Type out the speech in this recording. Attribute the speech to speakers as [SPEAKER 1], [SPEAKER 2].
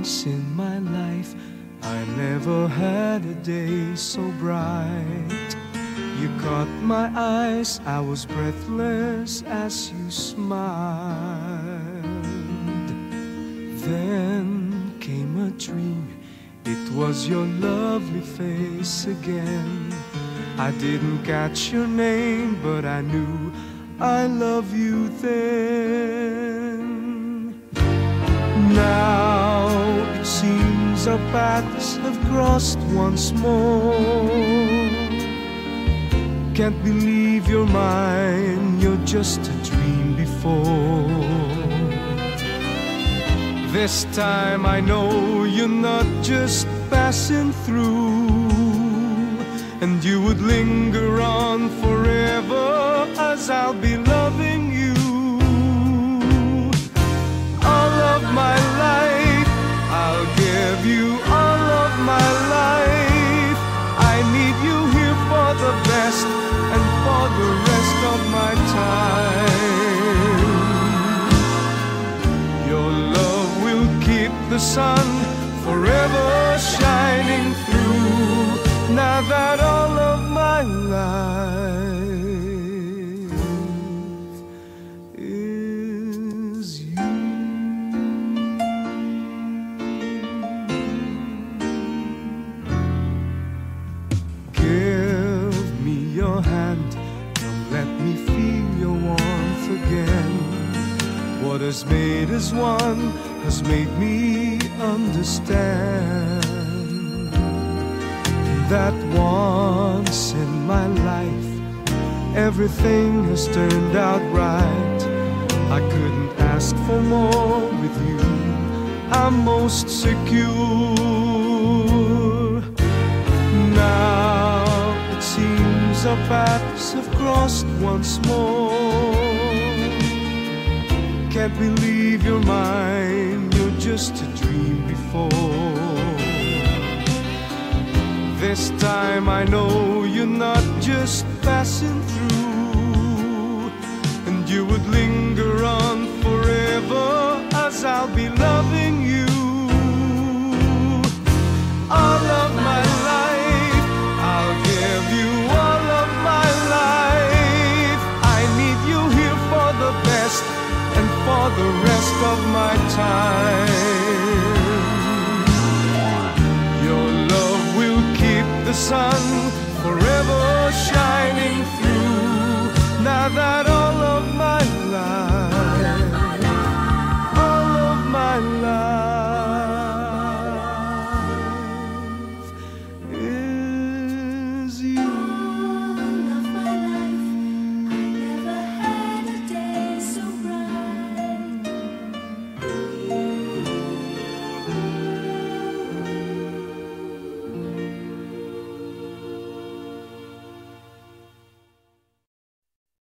[SPEAKER 1] once in my life I never had a day so bright. You caught my eyes, I was breathless as you smiled. Then came a dream, it was your lovely face again. I didn't catch your name, but I knew I love you then. Now it seems our paths have crossed once more. Can't believe you're mine, you're just a dream before. This time I know you're not just passing through, and you would linger on forever as I'll be loving you. All of my life, I'll give you all of my life. I need you here for the best and for the rest of my time. Your love will keep the sun forever shining through. Now that all of my life is you. Give me your hand, come let me feel your warmth again. What has made us one has made me understand that once in my life everything has turned out right. I couldn't ask for more with you, I'm most secure. Now it seems our paths have crossed once more. Can't believe you're mine, you're just a dream before. This time I know you're not just passing through, and you would linger on forever as I'll be loving you. All of my life, I'll give you all of my life. I need you here for the best and for the rest of my time. Your love will keep the sun forever shining